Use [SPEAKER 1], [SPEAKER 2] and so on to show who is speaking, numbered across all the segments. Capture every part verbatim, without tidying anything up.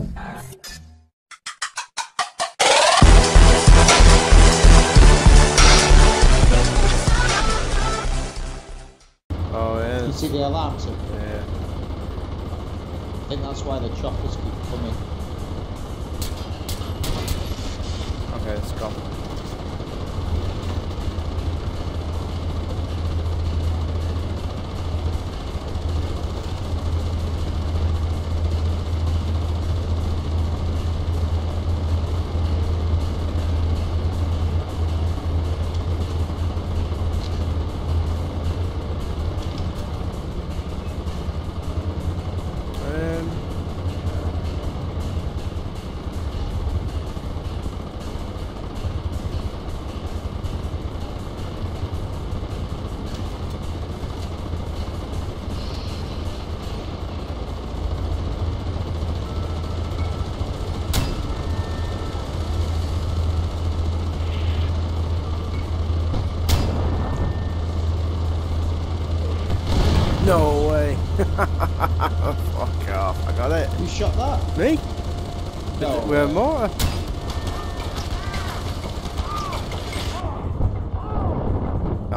[SPEAKER 1] Oh yeah.
[SPEAKER 2] You see the alarms?
[SPEAKER 1] Yeah.
[SPEAKER 2] I think that's why the choppers keep coming.
[SPEAKER 1] Okay, it's gone. No way. Fuck off. I got it.
[SPEAKER 2] Who shot that?
[SPEAKER 1] Me?
[SPEAKER 2] No.
[SPEAKER 1] We're a mortar. No.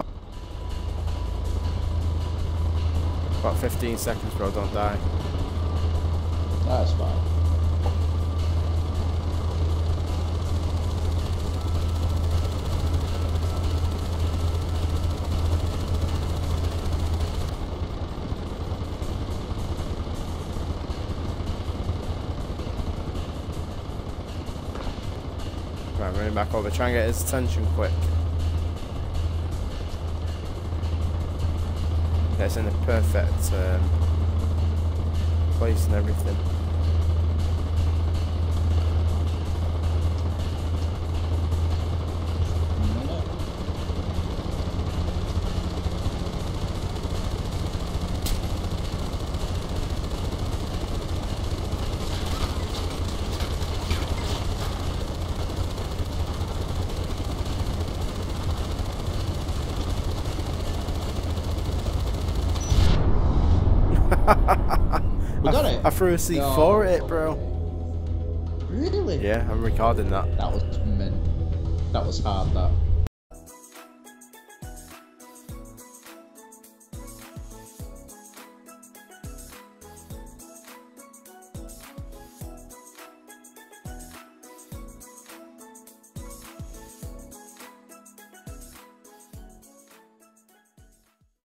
[SPEAKER 1] About fifteen seconds, bro. Don't die.
[SPEAKER 2] That's fine.
[SPEAKER 1] Right, running back over. Try and get his attention quick. That's in the perfect um, place and everything.
[SPEAKER 2] You got
[SPEAKER 1] I,
[SPEAKER 2] it?
[SPEAKER 1] I threw a C four
[SPEAKER 2] No.
[SPEAKER 1] at it, bro.
[SPEAKER 2] Really?
[SPEAKER 1] Yeah, I'm recording that.
[SPEAKER 2] That was mint. That was hard, that.